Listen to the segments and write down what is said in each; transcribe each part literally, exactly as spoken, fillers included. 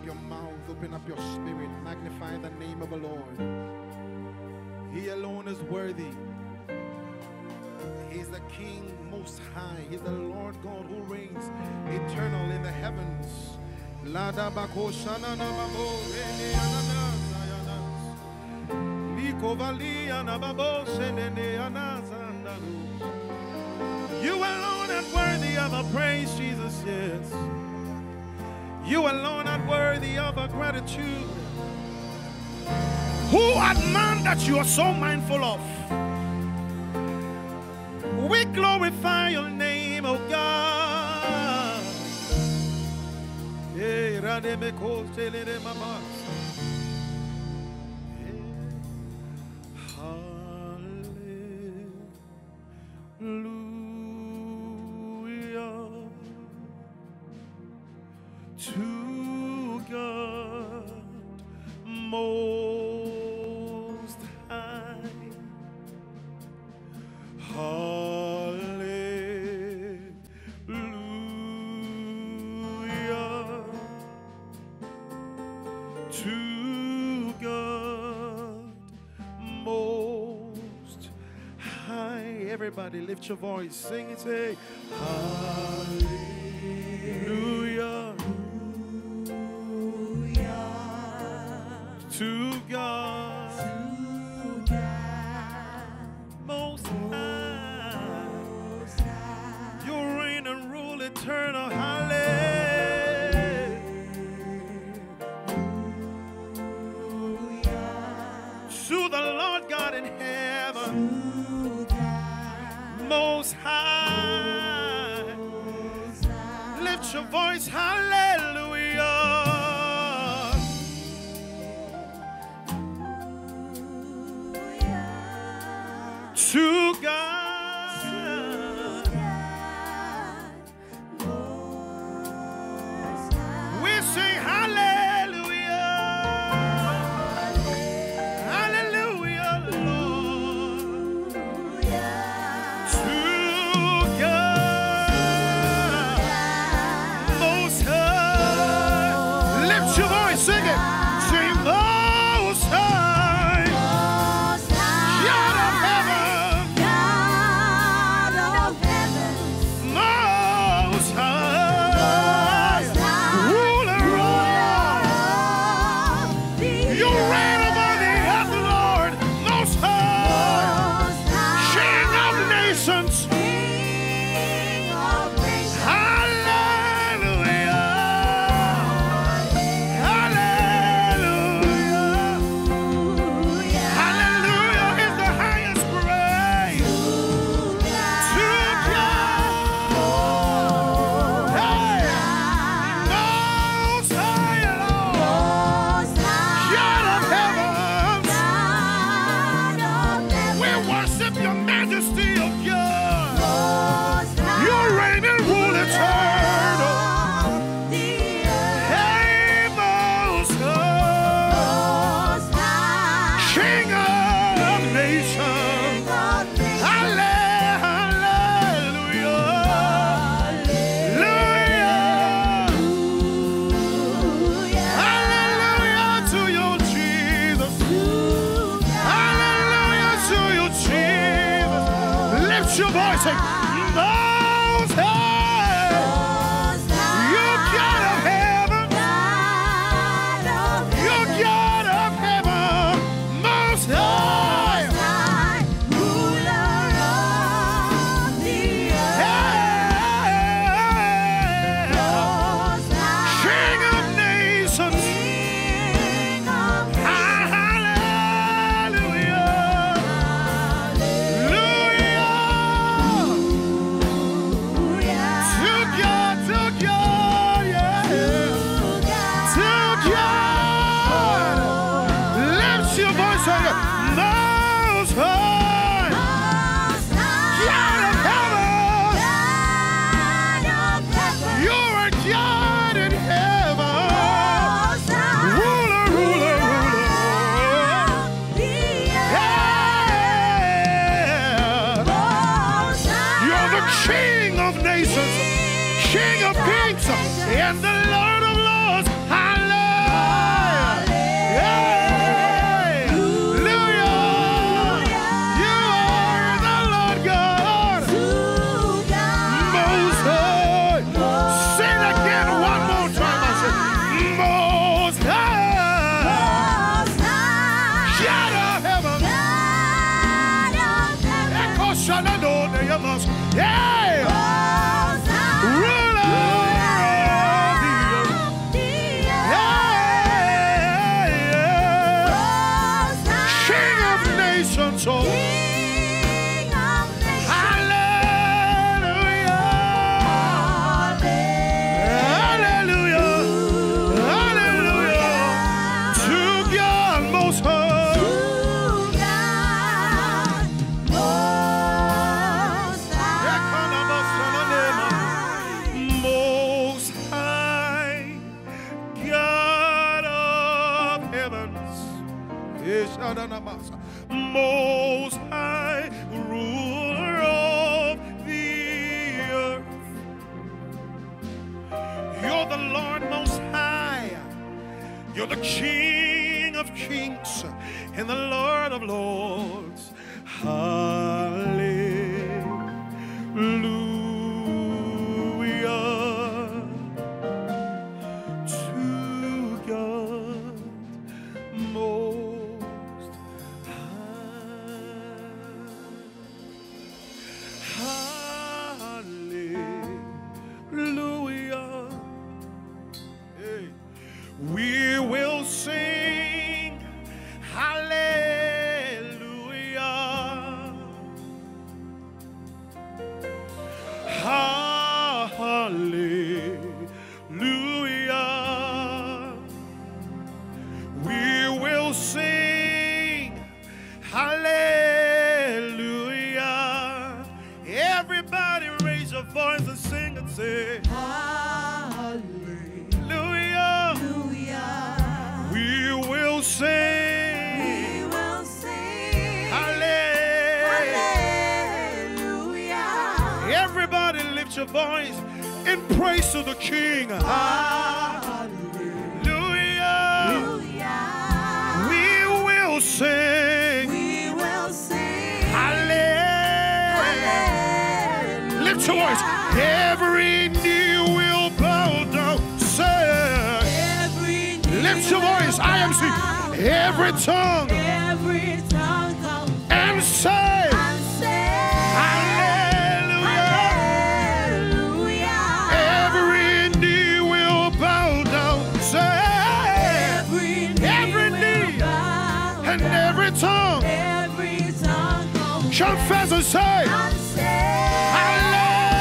your mouth, open up your spirit, magnify the name of the Lord. He alone is worthy. He's the King most high. He's the Lord God who reigns eternal in the heavens. You alone are worthy of our praise, Jesus, yes. You alone are worthy of our gratitude. Who art man that you are so mindful of? We glorify your name, O God. Hey, hallelujah to God most high. Hallelujah to God most high. Everybody lift your voice, sing it, say hallelujah to God, to God most high. Most high. You reign and rule eternal. Hallelujah to the Lord God in heaven, to God most high. Most high. Lift your voice, hallelujah. To God, to God most high. We sing hallelujah, hallelujah, Lord. To God most high. Lift your voice, sing it. Sing most high. Your voice, sing, most high, you God of heaven, you God of heaven, most high, ruler of the earth, King of nations, hallelujah. Yeah! Ruler of the earth. Yeah! King of nations, oh. Most high ruler of the earth. You're the Lord most high. You're the King of kings and the Lord of lords. Hallelujah. We will sing hallelujah, hallelujah. We will sing hallelujah. Everybody raise your voice and sing and say sing. We will sing. Hallelujah. Everybody lift your voice in praise to the King. Hallelujah. We will sing. We will sing. Hallelujah. Lift your voice. Every knee will bow down. Say. Every knee lift your voice. I am singing. Every tongue, every tongue comes and say, and say hallelujah. Hallelujah. Every knee will bow down. Say every knee, every knee and every tongue, every tongue comes confess and say, and say hallelujah.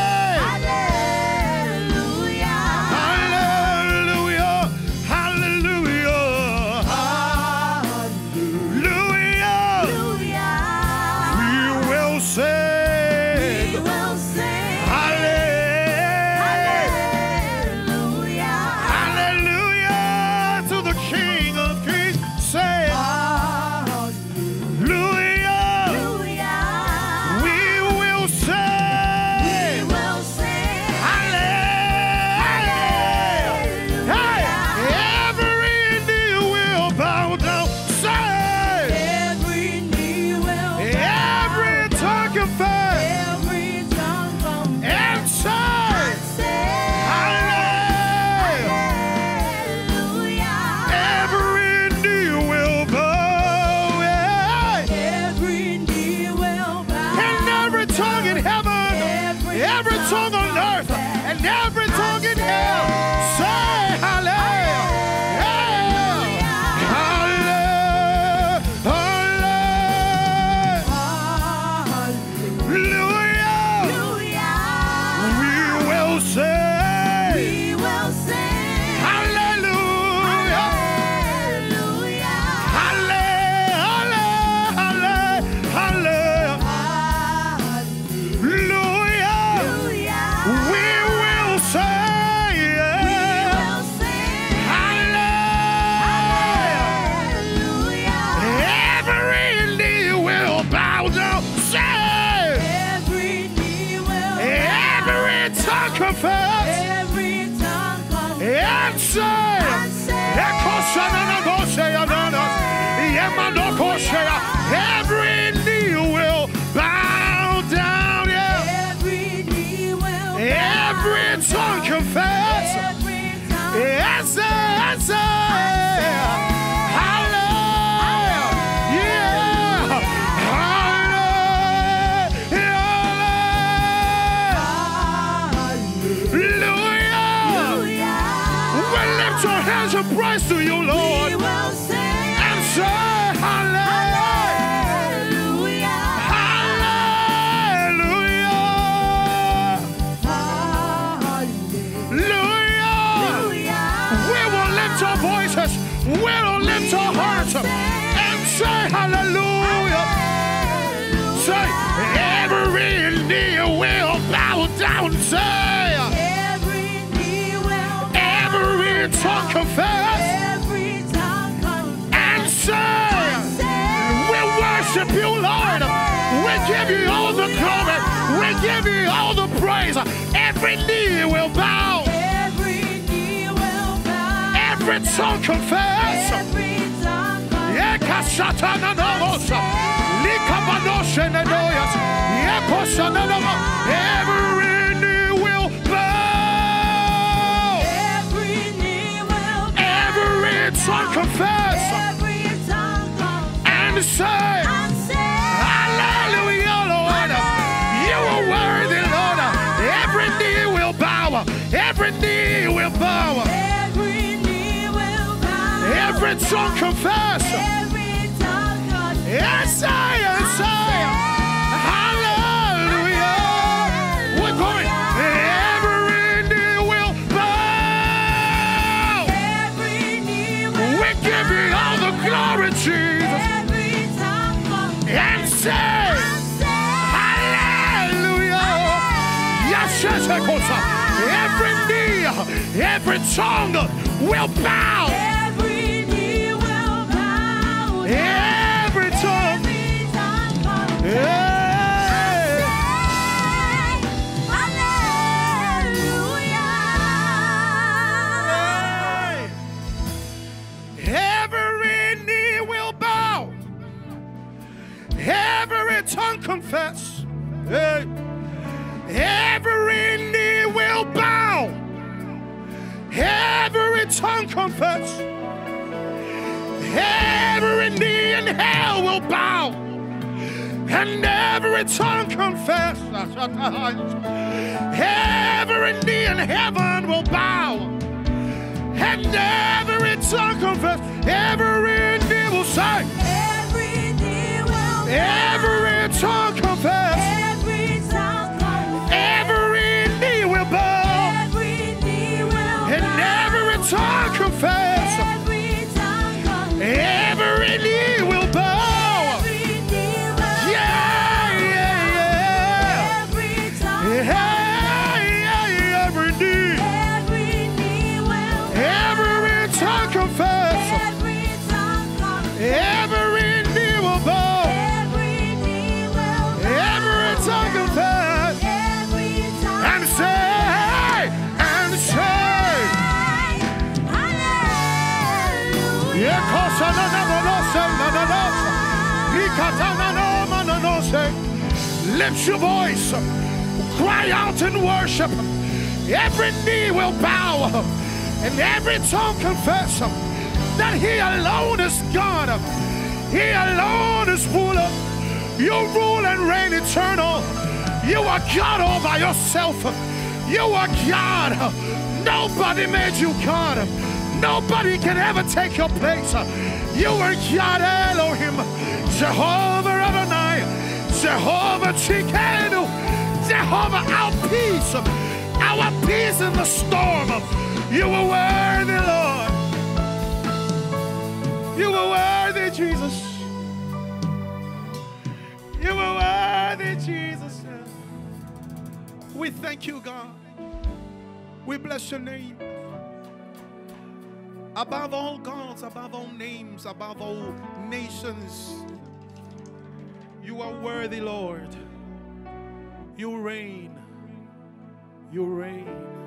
Every knee will bow down, yeah. Every knee will every tongue confess. Yes, yes, hallelujah, yeah, hallelujah. hands of praise to you, Lord. We will sing and say hallelujah. Hallelujah. Hallelujah. We will lift our voices. We will lift our hearts and say hallelujah. Say every knee will bow down. Say every knee will bow. Every tongue confess. Every tongue confess. And say, we worship you, Lord. We give you all the glory. We give you all the praise. Every knee will bow. Every knee will bow. Every tongue confess. Every tongue confess. Yeah, kashatana nomosa. Likabanoshe nenoyas. Yeah, kosananama. Every knee will bow. Every knee will bow. Every tongue confess. Every tongue confess. And say, And say, hallelujah, Lord. You are worthy, Lord. Every knee will bow. Every knee will bow. every knee will bow. Every tongue confess. Every tongue confess. Yes, I am saying. Hallelujah. We're going. Every knee will bow. Every knee will We give you all the glory, Jesus. Every tongue confess. And say, And say, hallelujah. Yes, yes, of course. Every knee, every tongue will bow. every knee will bow. Every tongue. Every tongue confess. Yeah. Hallelujah. Every knee will bow. Every tongue confess. Hey. Every knee will bow. Every tongue confess. Every knee in hell will bow. And every tongue confess. Every knee in heaven will bow. And every tongue confess. Every knee will say. Every knee will bow. Every tongue confess. Every tongue confess. Every knee will bow. Every knee will And bow. every tongue confess. Every tongue confess. Every knee will bow. Every knee will Yeah, yeah, yeah. Every tongue Yeah, yeah, every knee. Every knee will Every tongue confess. Every tongue confess. Every knee will bow. Every knee will Every tongue confess. Every tongue And say, and say. Hallelujah. Yeah, kosa na na na na se na na na se. Ikata na na na na na se. Lift your voice. Cry out in worship. Every knee will bow. And every tongue confess that He alone is God. He alone is ruler. You rule and reign eternal. You are God all by yourself. You are God. Nobody made you God. Nobody can ever take your place. You are God Elohim, Jehovah Adonai, Jehovah Chikenu, Jehovah our peace, our peace in the storm. You are worthy, Lord. You are worthy, Jesus. You are worthy, Jesus. We thank you, God. We bless your name. Above all gods, above all names, above all nations, you are worthy, Lord. You reign. You reign.